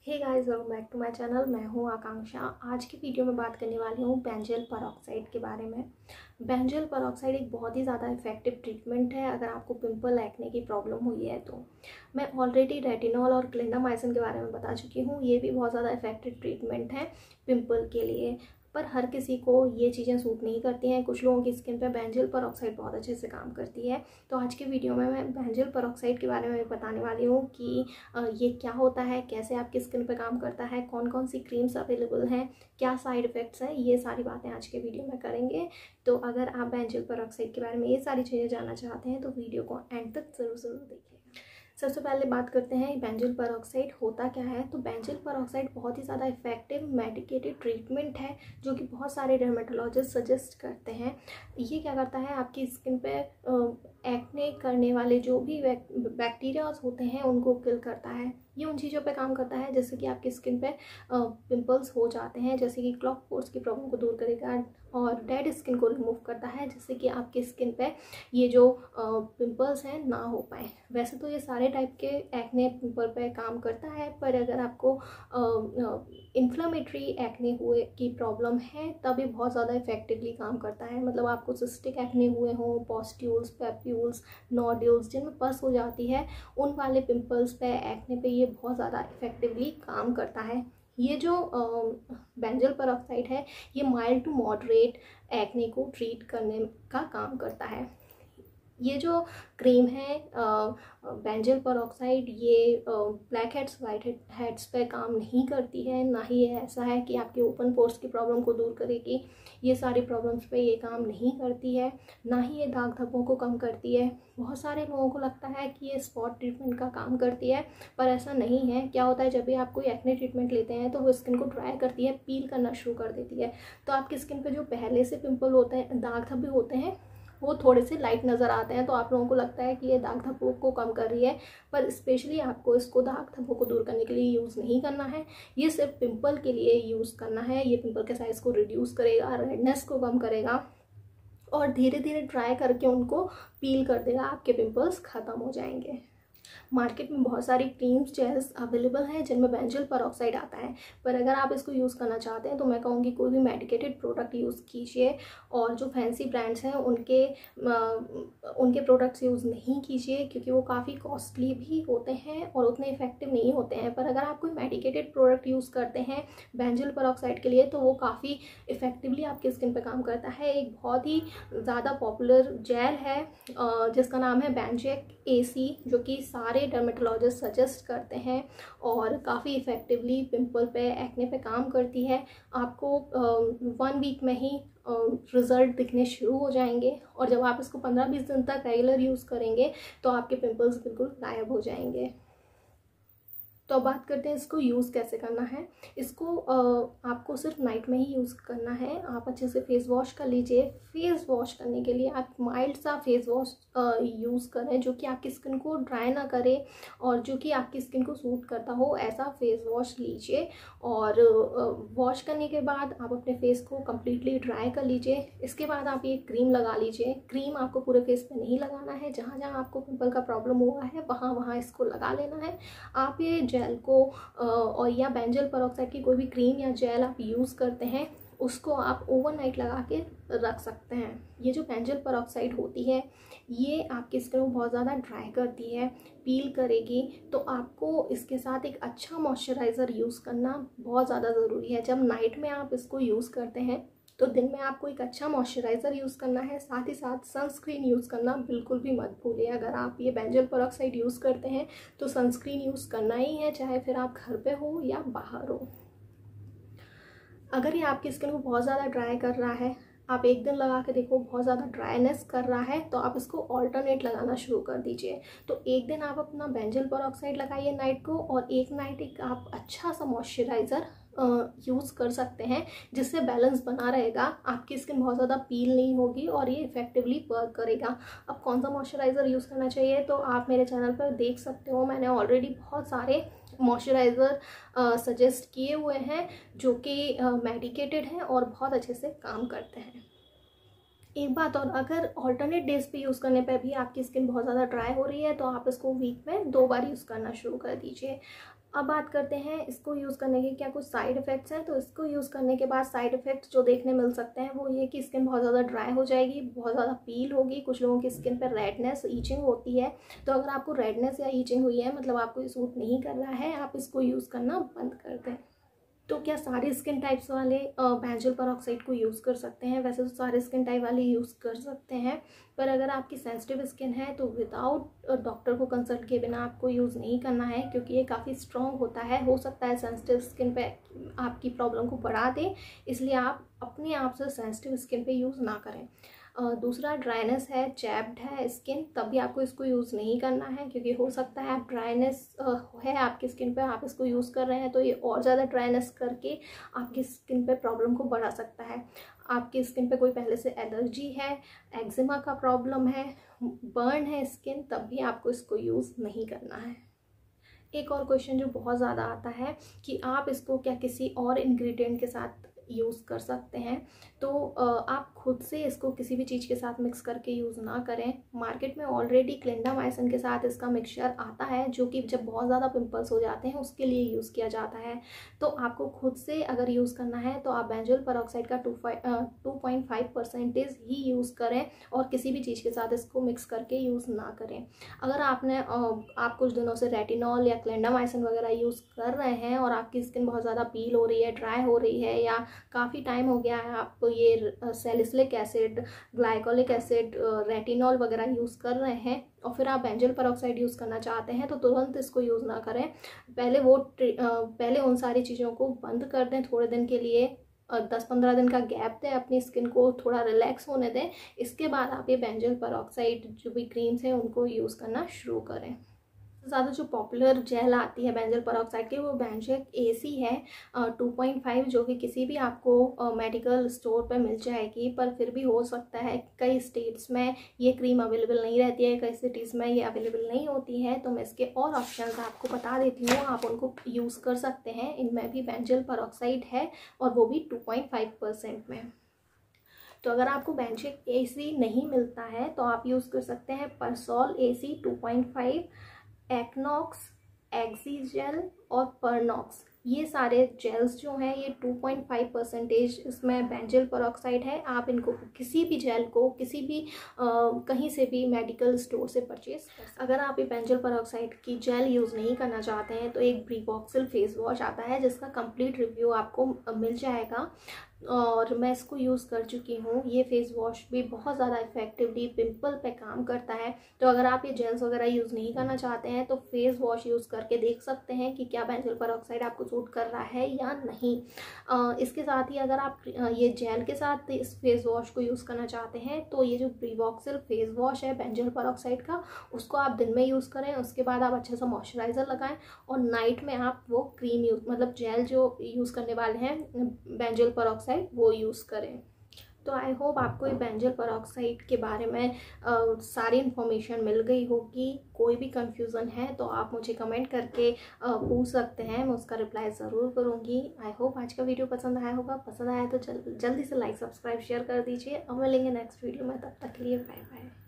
Hey guys, welcome back to my channel. मैं हूं आकांक्षा। आज की वीडियो में बात करने वाली हूं बेंजोल पेरोक्साइड के बारे में। बेंजोल पेरोक्साइड एक बहुत ही ज़्यादा इफेक्टिव ट्रीटमेंट है अगर आपको पिंपल एक्ने की प्रॉब्लम हुई है तो। मैं ऑलरेडी रेटिनॉल और क्लिंडामाइसिन के बारे में बता चुकी हूँ। ये भी बहुत ज़्यादा इफेक्टिव ट्रीटमेंट है पिंपल के लिए, पर हर किसी को ये चीज़ें सूट नहीं करती हैं। कुछ लोगों की स्किन पे बेंजोल पेरोक्साइड बहुत अच्छे से काम करती है। तो आज के वीडियो में मैं बेंजोल पेरोक्साइड के बारे में बताने वाली हूँ कि ये क्या होता है, कैसे आपकी स्किन पे काम करता है, कौन कौन सी क्रीम्स अवेलेबल हैं, क्या साइड इफ़ेक्ट्स हैं। ये सारी बातें आज के वीडियो में करेंगे। तो अगर आप बेंजोल पेरोक्साइड के बारे में ये सारी चीज़ें जानना चाहते हैं तो वीडियो को एंड तक ज़रूर देखिए। सबसे पहले बात करते हैं बेंजोल पेरोक्साइड होता क्या है। तो बेंजोल पेरोक्साइड बहुत ही ज़्यादा इफेक्टिव मेडिकेटेड ट्रीटमेंट है जो कि बहुत सारे डर्मेटोलॉजिस्ट सजेस्ट करते हैं। ये क्या करता है, आपकी स्किन पे एक्ने करने वाले जो भी बैक्टीरियाज होते हैं उनको किल करता है। ये उन चीज़ों पे काम करता है जैसे कि आपकी स्किन पे पिंपल्स हो जाते हैं, जैसे कि क्लॉक पोर्स की प्रॉब्लम को दूर करेगा और डेड स्किन को रिमूव करता है, जिससे कि आपकी स्किन पे ये जो पिंपल्स हैं ना हो पाए। वैसे तो ये सारे टाइप के एक्ने पिंपल पे काम करता है, पर अगर आपको इन्फ्लेमेटरी एक्ने हुए की प्रॉब्लम है तब ये बहुत ज़्यादा इफेक्टिवली काम करता है। मतलब आपको सिस्टिक एक्ने हुए हों, पॉस्ट्यूल्स, पेप्यूल्स, नोड्यूल्स जिनमें पस हो जाती है, उन वाले पिंपल्स पे, एक्ने पे ये बहुत ज़्यादा इफेक्टिवली काम करता है। ये जो बेंजोल पेरोक्साइड है ये माइल्ड टू मॉडरेट एक्ने को ट्रीट करने का काम करता है। ये जो क्रीम है बेंजोल पेरोक्साइड, ये ब्लैक हेड्स वाइट हेड्स पे काम नहीं करती है। ना ही ये ऐसा है कि आपके ओपन पोर्स की प्रॉब्लम को दूर करेगी। ये सारी प्रॉब्लम्स पे ये काम नहीं करती है। ना ही ये दाग धब्बों को कम करती है। बहुत सारे लोगों को लगता है कि ये स्पॉट ट्रीटमेंट का काम करती है, पर ऐसा नहीं है। क्या होता है, जब भी आप कोई एक्ने ट्रीटमेंट लेते हैं तो वो स्किन को ड्राई करती है, पील करना शुरू कर देती है। तो आपकी स्किन पे जो पहले से पिंपल होते हैं, दाग धब्बे होते हैं, वो थोड़े से लाइट नज़र आते हैं। तो आप लोगों को लगता है कि ये दाग धब्बों को कम कर रही है, पर स्पेशली आपको इसको दाग धब्बों को दूर करने के लिए यूज़ नहीं करना है। ये सिर्फ पिंपल के लिए यूज़ करना है। ये पिंपल के साइज़ को रिड्यूस करेगा, रेडनेस को कम करेगा और धीरे धीरे ड्राई करके उनको पील कर देगा। आपके पिंपल्स ख़त्म हो जाएंगे। मार्केट में बहुत सारी क्रीम्स, जेल्स अवेलेबल हैं जिनमें बेंजोल पेरोक्साइड आता है, पर अगर आप इसको यूज़ करना चाहते हैं तो मैं कहूँगी कोई भी मेडिकेटेड प्रोडक्ट यूज़ कीजिए और जो फैंसी ब्रांड्स हैं उनके प्रोडक्ट्स यूज़ नहीं कीजिए, क्योंकि वो काफ़ी कॉस्टली भी होते हैं और उतने इफेक्टिव नहीं होते हैं। पर अगर आप कोई मेडिकेटेड प्रोडक्ट यूज़ करते हैं बेंजोल पेरोक्साइड के लिए तो वो काफ़ी इफेक्टिवली आपकी स्किन पर काम करता है। एक बहुत ही ज़्यादा पॉपुलर जेल है जिसका नाम है बेंजेक AC, जो कि सारे डर्मेटोलॉजिस्ट सजेस्ट करते हैं और काफ़ी इफ़ेक्टिवली पिंपल पे, एक्ने पे काम करती है। आपको 1 वीक में ही रिज़ल्ट दिखने शुरू हो जाएंगे और जब आप इसको 15-20 दिन तक रेगुलर यूज़ करेंगे तो आपके पिंपल्स बिल्कुल गायब हो जाएंगे। तो अब बात करते हैं इसको यूज़ कैसे करना है। इसको आपको सिर्फ नाइट में ही यूज़ करना है। आप अच्छे से फेस वॉश कर लीजिए। फेस वॉश करने के लिए आप माइल्ड सा फेस वॉश यूज़ करें जो कि आपकी स्किन को ड्राई ना करे और जो कि आपकी स्किन को सूट करता हो, ऐसा फेस वॉश लीजिए। और वॉश करने के बाद आप अपने फेस को कम्प्लीटली ड्राई कर लीजिए। इसके बाद आप ये क्रीम लगा लीजिए। क्रीम आपको पूरे फेस पे नहीं लगाना है, जहाँ जहाँ आपको पिंपल का प्रॉब्लम हुआ है वहाँ वहाँ इसको लगा लेना है। आप ये जेल को और या बेंजोल पेरोक्साइड की कोई भी क्रीम या जेल आप यूज़ करते हैं उसको आप ओवरनाइट लगा के रख सकते हैं। ये जो बेंजोल पेरोक्साइड होती है ये आपकी स्किन को बहुत ज़्यादा ड्राई करती है, पील करेगी। तो आपको इसके साथ एक अच्छा मॉइस्चराइज़र यूज़ करना बहुत ज़्यादा ज़रूरी है। जब नाइट में आप इसको यूज़ करते हैं तो दिन में आपको एक अच्छा मॉइस्चराइज़र यूज़ करना है। साथ ही साथ सनस्क्रीन यूज़ करना बिल्कुल भी मत भूलिए। अगर आप ये बेंजोल पेरोक्साइड यूज़ करते हैं तो सनस्क्रीन यूज़ करना ही है, चाहे फिर आप घर पे हो या बाहर हो। अगर ये आपकी स्किन को बहुत ज़्यादा ड्राई कर रहा है, आप एक दिन लगा के देखो बहुत ज़्यादा ड्राइनेस कर रहा है, तो आप इसको ऑल्टरनेट लगाना शुरू कर दीजिए। तो एक दिन आप अपना बेंजोल पेरोक्साइड लगाइए नाइट को, और एक नाइट एक आप अच्छा सा मॉइस्चराइज़र यूज़ कर सकते हैं, जिससे बैलेंस बना रहेगा। आपकी स्किन बहुत ज़्यादा पील नहीं होगी और ये इफेक्टिवली वर्क करेगा। अब कौन सा मॉइस्चराइज़र यूज़ करना चाहिए तो आप मेरे चैनल पर देख सकते हो, मैंने ऑलरेडी बहुत सारे मॉइस्चराइज़र सजेस्ट किए हुए हैं जो कि मेडिकेटेड हैं और बहुत अच्छे से काम करते हैं। एक बात और, अगर ऑल्टरनेट डेज पे यूज़ करने पे भी आपकी स्किन बहुत ज़्यादा ड्राई हो रही है तो आप इसको वीक में 2 बार यूज़ करना शुरू कर दीजिए। अब बात करते हैं इसको यूज़ करने के क्या कुछ साइड इफ़ेक्ट्स हैं। तो इसको यूज़ करने के बाद साइड इफ़ेक्ट्स जो देखने मिल सकते हैं वो ये कि स्किन बहुत ज़्यादा ड्राई हो जाएगी, बहुत ज़्यादा पील होगी, कुछ लोगों की स्किन पर रेडनेस, ईचिंग होती है। तो अगर आपको रेडनेस या ईचिंग हुई है, मतलब आपको ये सूट नहीं कर रहा है, आप इसको यूज़ करना बंद कर दें। तो क्या सारे स्किन टाइप्स वाले बेंजोल पेरोक्साइड को यूज़ कर सकते हैं? वैसे तो सारे स्किन टाइप वाले यूज़ कर सकते हैं, पर अगर आपकी सेंसिटिव स्किन है तो विदाउट डॉक्टर को कंसल्ट किए बिना आपको यूज़ नहीं करना है, क्योंकि ये काफ़ी स्ट्रॉन्ग होता है। हो सकता है सेंसिटिव स्किन पे आपकी प्रॉब्लम को बढ़ा दे, इसलिए आप अपने आप से सेंसिटिव स्किन पे यूज़ ना करें। दूसरा, ड्राइनेस है, चैप्ड है स्किन, तब भी आपको इसको यूज़ नहीं करना है, क्योंकि हो सकता है आप ड्राइनेस है आपकी स्किन पे, आप इसको यूज़ कर रहे हैं तो ये और ज़्यादा ड्राइनेस करके आपकी स्किन पे प्रॉब्लम को बढ़ा सकता है। आपकी स्किन पे कोई पहले से एलर्जी है, एक्जिमा का प्रॉब्लम है, बर्न है स्किन, तब भी आपको इसको यूज़ नहीं करना है। एक और क्वेश्चन जो बहुत ज़्यादा आता है कि आप इसको क्या किसी और इंग्रेडिएंट के साथ यूज़ कर सकते हैं? तो आप खुद से इसको किसी भी चीज़ के साथ मिक्स करके यूज़ ना करें। मार्केट में ऑलरेडी क्लिंडामाइसिन के साथ इसका मिक्सचर आता है, जो कि जब बहुत ज़्यादा पिंपल्स हो जाते हैं उसके लिए यूज़ किया जाता है। तो आपको खुद से अगर यूज़ करना है तो आप बेंजोल पेरोक्साइड का 2.5% ही यूज़ करें, और किसी भी चीज़ के साथ इसको मिक्स करके यूज़ ना करें। अगर आप कुछ दिनों से रेटिनॉल या क्लिंडामाइसिन वगैरह यूज़ कर रहे हैं और आपकी स्किन बहुत ज़्यादा पील हो रही है, ड्राई हो रही है, या काफ़ी टाइम हो गया है आप ये salicylic acid, glycolic acid, retinol वगैरह यूज़ कर रहे हैं, और फिर आप बेंजोल पेरोक्साइड यूज़ करना चाहते हैं, तो तुरंत इसको यूज़ ना करें। पहले उन सारी चीज़ों को बंद कर दें थोड़े दिन के लिए, 10-15 दिन का गैप दें, अपनी स्किन को थोड़ा रिलैक्स होने दें। इसके बाद आप ये बेंजोल पेरोक्साइड जो भी क्रीम्स हैं उनको यूज़ करना शुरू करें। ज़्यादा जो पॉपुलर जेल आती है बेंजोल पेरोक्साइड की, वो बेंजोएक AC है 2.5, जो कि किसी भी आपको मेडिकल स्टोर पे मिल जाएगी। पर फिर भी हो सकता है कई स्टेट्स में ये क्रीम अवेलेबल नहीं रहती है, कई सिटीज़ में ये अवेलेबल नहीं होती है। तो मैं इसके और ऑप्शंस आपको बता देती हूँ, आप उनको यूज़ कर सकते हैं। इनमें भी बेंजोल पेरोक्साइड है, और वो भी 2.5% में। तो अगर आपको बेंजोएक AC नहीं मिलता है तो आप यूज़ कर सकते हैं परसोल AC 2.5, एक्नॉक्स, एक्सीजेल और परनॉक्स। ये सारे जेल्स जो हैं ये 2.5% इसमें बेंजोल पेरोक्साइड है। आप इनको किसी भी जेल को किसी भी कहीं से भी मेडिकल स्टोर से परचेज कर सकते हैं। अगर आप ये बेंजोल पेरोक्साइड की जेल यूज़ नहीं करना चाहते हैं तो एक ब्रीबॉक्सिल फेस वॉश आता है, जिसका कंप्लीट रिव्यू आपको मिल जाएगा, और मैं इसको यूज़ कर चुकी हूँ। ये फेस वॉश भी बहुत ज़्यादा इफेक्टिवली पिंपल पे काम करता है। तो अगर आप ये जेल्स वगैरह यूज़ नहीं करना चाहते हैं तो फेस वॉश यूज़ करके देख सकते हैं कि क्या बेंजोल पेरोक्साइड आपको सूट कर रहा है या नहीं। इसके साथ ही अगर आप ये जेल के साथ इस फेस वॉश को यूज़ करना चाहते हैं तो ये जो ब्रीबॉक्सिल फेस वॉश है बेंजोल पेरोक्साइड का, उसको आप दिन में यूज़ करें। उसके बाद आप अच्छे से मॉइस्चराइज़र लगाएं, और नाइट में आप वो क्रीम मतलब जेल जो यूज़ करने वाले हैं बेंजोल पेरोक्साइड, वो यूज़ करें। तो आई होप आपको ये बेंजोल पेरोक्साइड के बारे में सारी इन्फॉर्मेशन मिल गई होगी। कोई भी कंफ्यूजन है तो आप मुझे कमेंट करके पूछ सकते हैं, मैं उसका रिप्लाई ज़रूर करूँगी। आई होप आज का वीडियो पसंद आया होगा। पसंद आया तो जल्दी से लाइक, सब्सक्राइब, शेयर कर दीजिए। अब मिलेंगे नेक्स्ट वीडियो में, तब तक के लिए बाय बाय।